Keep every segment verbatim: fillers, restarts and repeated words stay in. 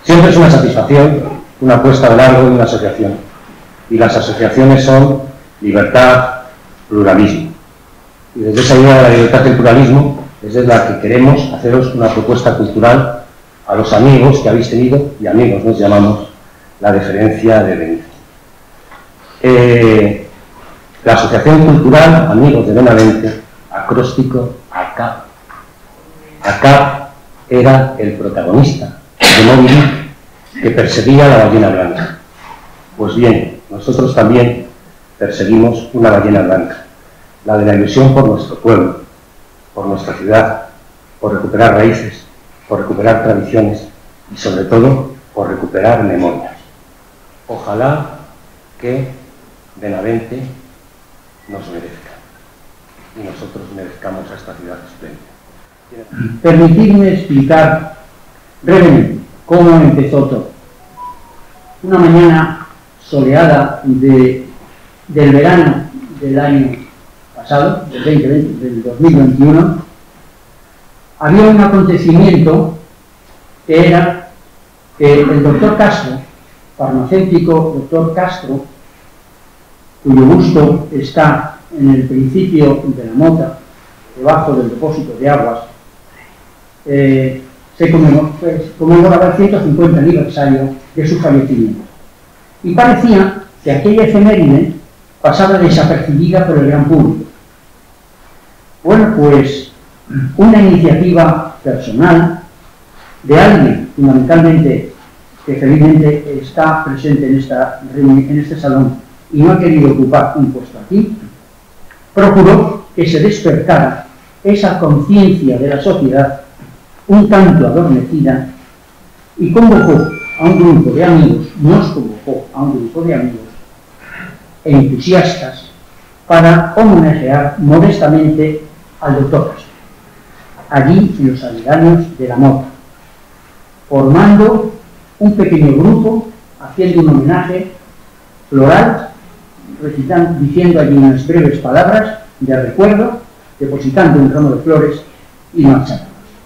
Siempre es una satisfacción, una apuesta de largo y una asociación. Y las asociaciones son libertad, pluralismo. Y desde esa idea de la libertad y el pluralismo es desde la que queremos haceros una propuesta cultural a los amigos que habéis tenido, y amigos nos llamamos, la deferencia de venir. Eh, la Asociación Cultural Amigos de Benavente, acróstico A C A P. A C A P era el protagonista de Moby Dick que perseguía la ballena blanca. Pues bien, nosotros también perseguimos una ballena blanca, la de la ilusión por nuestro pueblo, por nuestra ciudad, por recuperar raíces, por recuperar tradiciones y sobre todo por recuperar memorias. Ojalá que Benavente nos merezca y nosotros merezcamos a esta ciudad espléndida. Permitidme explicar brevemente cómo empezó todo. Una mañana soleada de, del verano del año pasado, del, veinte veinte, del dos mil veintiuno, había un acontecimiento que era que el doctor Castro, farmacéutico doctor Castro, cuyo busto está en el principio de la mota, debajo del depósito de aguas, eh, se conmemoraba el ciento cincuenta aniversario de su fallecimiento. Y parecía que aquella efeméride pasaba desapercibida por el gran público. Bueno, pues una iniciativa personal de alguien, fundamentalmente, que felizmente está presente en, esta, en este salón y no ha querido ocupar un puesto aquí, procuró que se despertara esa conciencia de la sociedad un tanto adormecida y convocó a un grupo de amigos, nos convocó a un grupo de amigos entusiastas para homenajear modestamente al doctor Castro, allí en los aledaños de la Mota, formando un pequeño grupo, haciendo un homenaje floral, recitando, diciendo allí unas breves palabras de recuerdo, depositando un ramo de flores y marchándonos.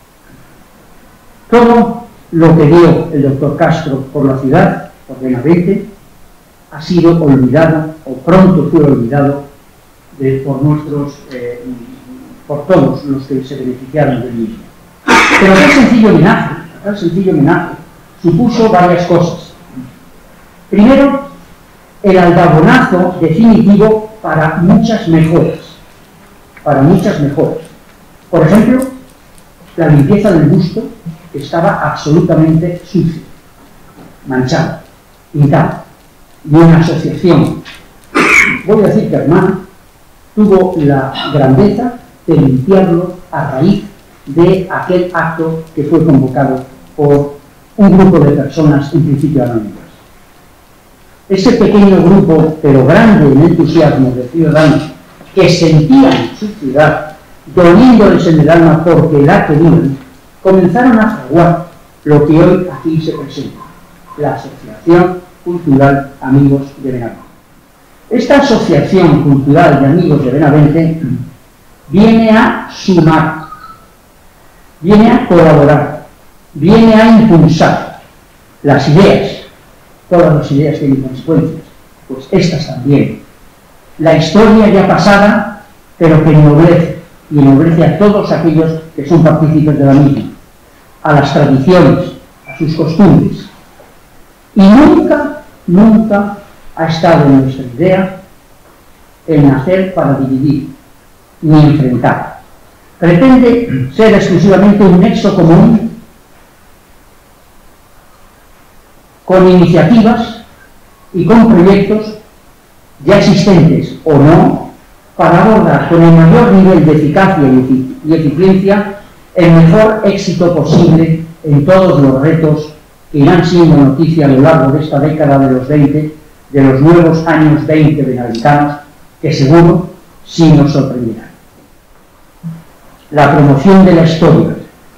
Todo lo que dio el doctor Castro por la ciudad, por Benavente, ha sido olvidado, o pronto fue olvidado, de, por nuestros, eh, por todos los que se beneficiaron del mismo. Pero aquel sencillo homenaje, aquel sencillo homenaje supuso varias cosas. Primero, el aldabonazo definitivo para muchas mejoras, para muchas mejoras. Por ejemplo, la limpieza del busto estaba absolutamente sucio, manchado, pintado, y una asociación, voy a decir que hermana, tuvo la grandeza de limpiarlo a raíz de aquel acto que fue convocado por un grupo de personas en principio anónimas. Ese pequeño grupo, pero grande en entusiasmo de ciudadanos que sentían su ciudad, doliéndoles en el alma porque la querían, comenzaron a fraguar lo que hoy aquí se presenta, la Asociación Cultural Amigos de Benavente. Esta Asociación Cultural de Amigos de Benavente viene a sumar, viene a colaborar, viene a impulsar las ideas. Todas las ideas tienen consecuencias, pues estas también. La historia ya pasada, pero que ennoblece, y ennoblece a todos aquellos que son partícipes de la misma, a las tradiciones, a sus costumbres. Y nunca, nunca ha estado en nuestra idea el nacer para dividir, ni enfrentar. Pretende ser exclusivamente un nexo común con iniciativas y con proyectos ya existentes o no, para abordar con el mayor nivel de eficacia y eficiencia el mejor éxito posible en todos los retos que irán siendo noticia a lo largo de esta década de los veinte, de los nuevos años veinte benaventanos, que seguro sí nos sorprenderán. La promoción de la historia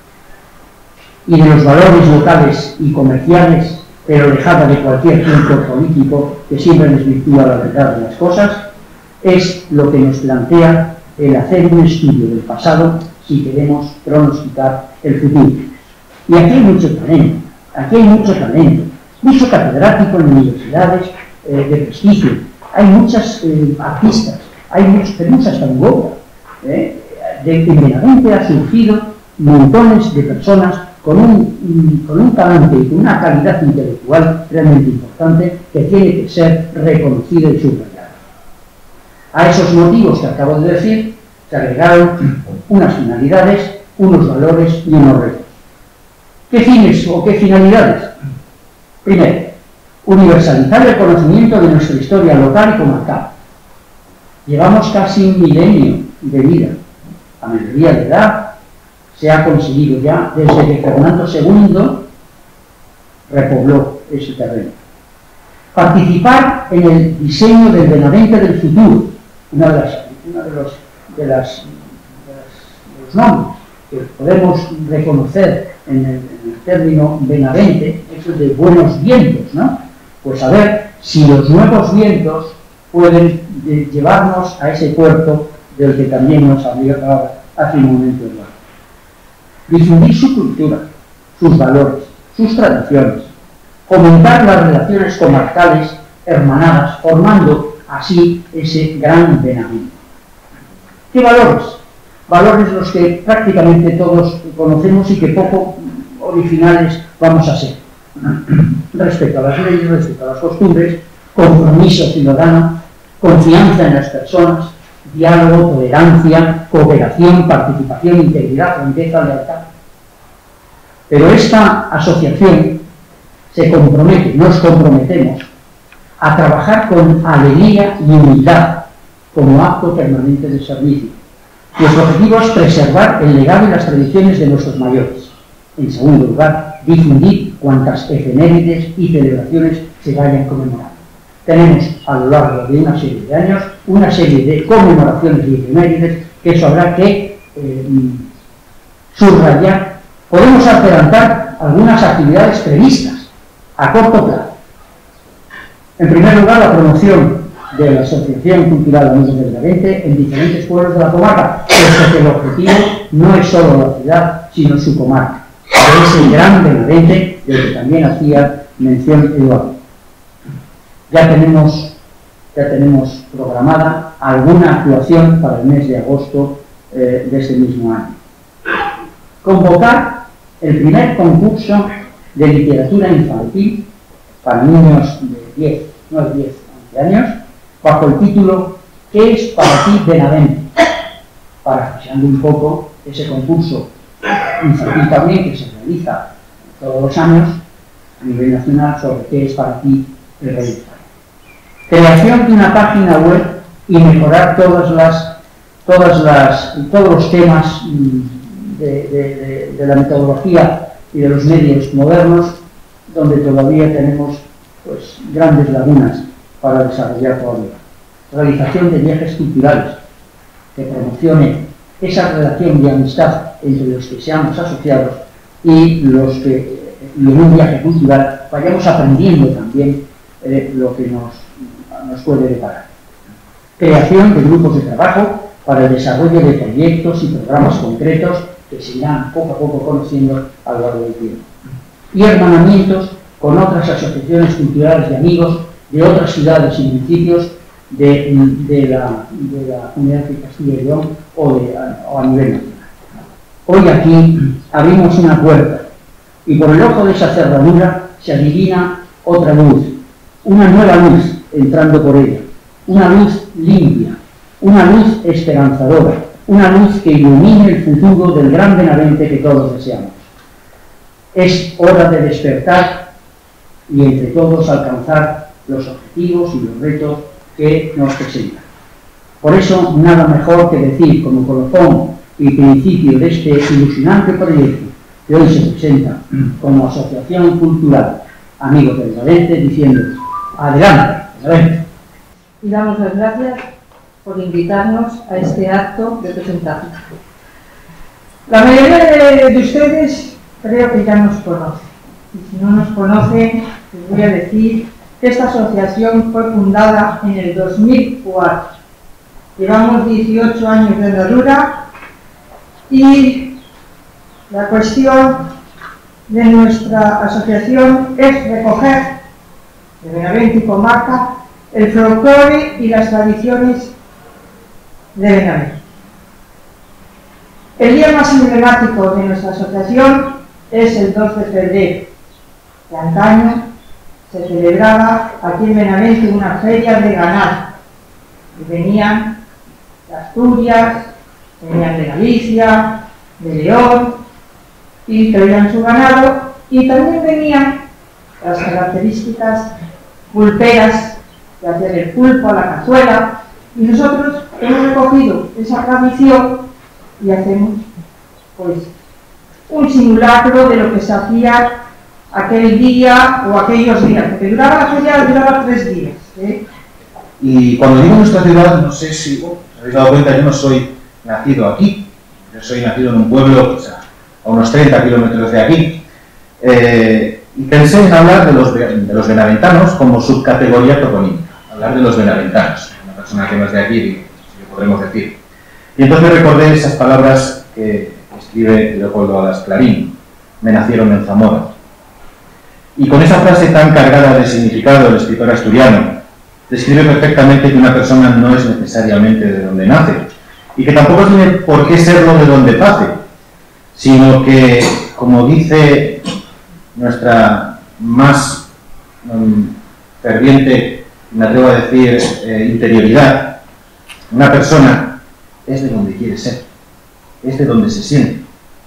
y de los valores locales y comerciales, pero alejada de cualquier punto político que siempre desvirtúa la verdad de las cosas, es lo que nos plantea el hacer un estudio del pasado si queremos pronosticar el futuro. Y aquí hay mucho talento, Aquí hay mucho talento, mucho catedrático en universidades eh, de prestigio, hay muchas eh, artistas, hay muchos, tenemos hasta en Europa. ¿eh? De que Benavente ha surgido montones de personas con un, con un talante y con una calidad intelectual realmente importante que tiene que ser reconocido y subrayado. A esos motivos que acabo de decir se agregaron unas finalidades, unos valores y unos retos. ¿Qué fines o qué finalidades? Primero, universalizar el conocimiento de nuestra historia local y comarcal. Llevamos casi un milenio de vida. La mayoría de edad se ha conseguido ya desde que Fernando segundo repobló ese terreno. Participar en el diseño del Benavente del futuro, una de, las, una de, los, de, las, de, las, de los nombres que podemos reconocer en el, en el término Benavente, eso de buenos vientos, ¿no? Pues a ver si los nuevos vientos pueden llevarnos a ese puerto del que también nos hablaba hace un momento Eduardo. Difundir su cultura, sus valores, sus tradiciones, fomentar las relaciones comarcales hermanadas, formando así ese gran Benavente. ¿Qué valores? Valores los que prácticamente todos conocemos y que poco originales vamos a ser. Respeto a las leyes, respeto a las costumbres, compromiso ciudadano, confianza en las personas, diálogo, tolerancia, cooperación, participación, integridad, franqueza, lealtad. Pero esta asociación se compromete, nos comprometemos a trabajar con alegría y humildad como acto permanente de servicio. Nuestro objetivo es preservar el legado y las tradiciones de nuestros mayores. En segundo lugar, difundir cuantas efemérides y celebraciones se vayan conmemorando. Tenemos a lo largo de una serie de años una serie de conmemoraciones y efemérides que eso habrá que eh, subrayar. Podemos adelantar algunas actividades previstas a corto plazo. En primer lugar, la promoción de la Asociación Cultural Amigos del Benavente en diferentes pueblos de la comarca, puesto que el objetivo no es solo la ciudad, sino su comarca, de ese gran Benavente del que también hacía mención Eduardo. Ya tenemos, ya tenemos programada alguna actuación para el mes de agosto eh, de este mismo año. Convocar el primer concurso de literatura infantil para niños de diez, no de diez, once años, bajo el título ¿Qué es para ti Benavente? Parafraseando un poco ese concurso infantil también que se realiza todos los años a nivel nacional sobre qué es para ti el Rey de España. Creación de una página web y mejorar todas las, todas las, todos los temas de, de, de, de la metodología y de los medios modernos, donde todavía tenemos pues, grandes lagunas para desarrollar todavía. Realización de viajes culturales que promocionen esa relación de amistad entre los que seamos asociados y los que, y en un viaje cultural, vayamos aprendiendo también eh, lo que nos, nos puede deparar. Creación de grupos de trabajo para el desarrollo de proyectos y programas concretos que se irán poco a poco conociendo a lo largo del tiempo. Y hermanamientos con otras asociaciones culturales de amigos de otras ciudades y municipios de, de, la, de la Comunidad de Castilla y León o, de, o a nivel nacional. Hoy aquí abrimos una puerta y por el ojo de esa cerradura se adivina otra luz, una nueva luz entrando por ella, una luz limpia, una luz esperanzadora, una luz que ilumine el futuro del gran Benavente que todos deseamos. Es hora de despertar y entre todos alcanzar los objetivos y los retos que nos presentan. Por eso, nada mejor que decir, como colofón y principio de este ilusionante proyecto que hoy se presenta como Asociación Cultural Amigos del Benavente, diciendo, adelante, Benavente. Y damos las gracias por invitarnos a este acto de presentación. La mayoría de, de ustedes creo que ya nos conoce. Y si no nos conocen, les voy a decir que esta asociación fue fundada en el dos mil cuatro. Llevamos dieciocho años de andadura y la cuestión de nuestra asociación es recoger de Benavente y comarca el folclore y las tradiciones de Benavente. El día más emblemático de nuestra asociación es el dos de febrero. De antaño se celebraba aquí en Benavente una feria de ganado. Y venían de Asturias, venían de Galicia, de León, y traían su ganado, y también venían las características pulperas de hacer el pulpo a la cazuela, y nosotros hemos recogido esa tradición y hacemos pues un simulacro de lo que se hacía aquel día o aquellos días, porque duraba la feria, duraba tres días. ¿eh? Y cuando digo nuestra ciudad, no sé si oh, os habéis dado cuenta, yo no soy nacido aquí, yo soy nacido en un pueblo, o sea, a unos treinta kilómetros de aquí, eh, y pensé en hablar de los, de los benaventanos como subcategoría toponímica, hablar de los benaventanos, una persona que no es de aquí, si lo podremos decir. Y entonces recordé esas palabras que escribe Leopoldo Alas Clarín, me nacieron en Zamora. Y con esa frase tan cargada de significado, el escritor asturiano describe perfectamente que una persona no es necesariamente de donde nace, y que tampoco tiene por qué serlo de donde pase, sino que, como dice nuestra más um, ferviente, me atrevo a decir, eh, interioridad, una persona es de donde quiere ser, es de donde se siente.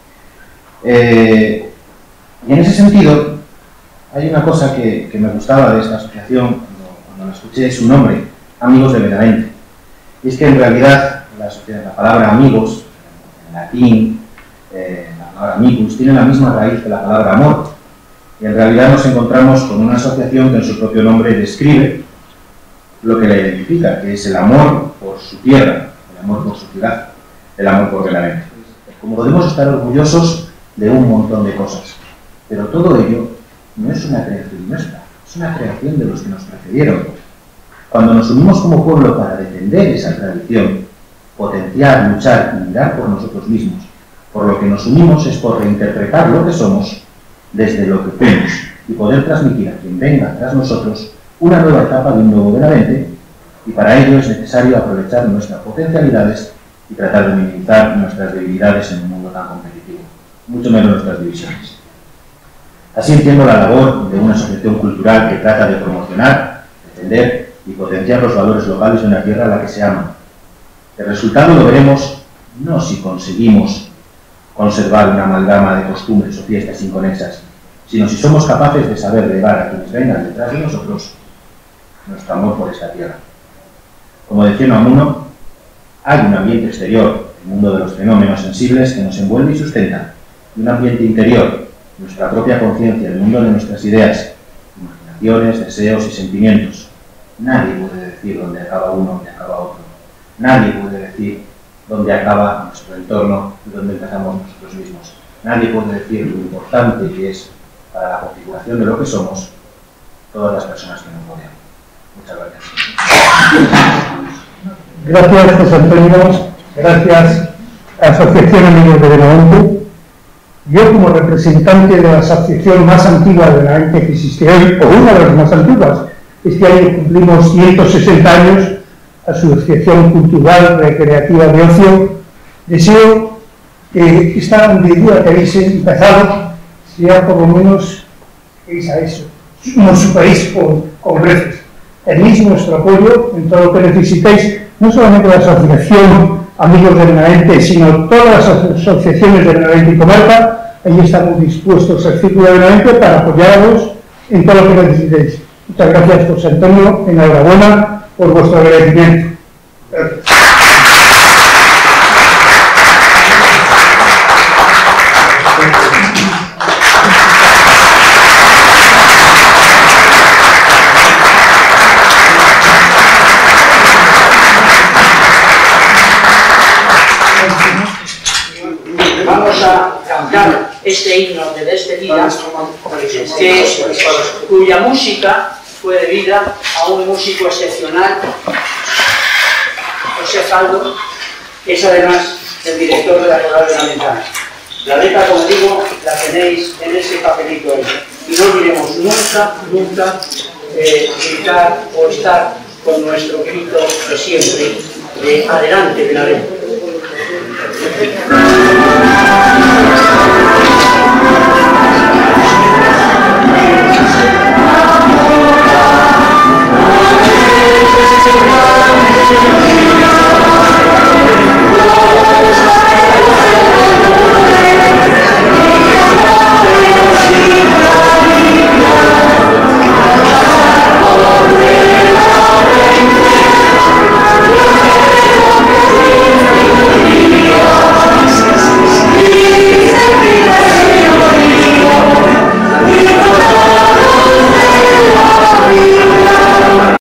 Eh, y en ese sentido, hay una cosa que, que me gustaba de esta asociación cuando, cuando la escuché, es su nombre, Amigos de Benavente. Y es que en realidad la, la palabra amigos, en latín, eh, la palabra amicus, tiene la misma raíz que la palabra amor. Y en realidad nos encontramos con una asociación que en su propio nombre describe lo que la identifica, que es el amor por su tierra, el amor por su ciudad, el amor por Benavente. Como podemos estar orgullosos de un montón de cosas, pero todo ello no es una creación nuestra, es una creación de los que nos precedieron. Cuando nos unimos como pueblo para defender esa tradición, potenciar, luchar y mirar por nosotros mismos, por lo que nos unimos es por reinterpretar lo que somos desde lo que fuimos y poder transmitir a quien venga tras nosotros una nueva etapa de un nuevo Benavente, y para ello es necesario aprovechar nuestras potencialidades y tratar de minimizar nuestras debilidades en un mundo tan competitivo, mucho menos nuestras divisiones. Así entiendo la labor de una asociación cultural que trata de promocionar, defender y potenciar los valores locales de una tierra a la que se ama. El resultado lo veremos no si conseguimos conservar una amalgama de costumbres o fiestas inconexas, sino si somos capaces de saber llevar a quienes vengan detrás de nosotros nuestro amor por esta tierra. Como decía Unamuno, hay un ambiente exterior, el mundo de los fenómenos sensibles que nos envuelve y sustenta, y un ambiente interior, nuestra propia conciencia, el mundo de nuestras ideas, imaginaciones, deseos y sentimientos. Nadie puede decir dónde acaba uno y dónde acaba otro. Nadie puede decir dónde acaba nuestro entorno y dónde empezamos nosotros mismos. Nadie puede decir lo importante que es para la configuración de lo que somos todas las personas que nos rodean. Muchas gracias. Gracias, José Antonio. Gracias a la Asociación Amigos de Benavente. Yo, como representante de la asociación más antigua de Benavente que existe hoy, o una de las más antiguas, este año cumplimos ciento sesenta años, Asociación Cultural Recreativa de Ocio, deseo que esta andadura que habéis empezado sea por lo menos a eso, nos superéis con, con creces. Tenéis nuestro apoyo en todo lo que necesitéis, no solamente la Asociación Amigos de Benavente, sino todas las asociaciones de Benavente y comarca. Ahí estamos dispuestos al Círculo de Benavente para apoyaros en todo lo que necesitéis. Muchas gracias, José Antonio. Enhorabuena por vuestro agradecimiento. Gracias. Vamos a cantar este himno de despedida, que, cuya música fue debida a un músico excepcional, José Faldo, que es además el director de la Coral de la Ventana. La letra, como digo, la tenéis en ese papelito ahí. Y no olvidemos nunca, nunca eh, gritar o estar con nuestro grito de siempre, de adelante, Benavente.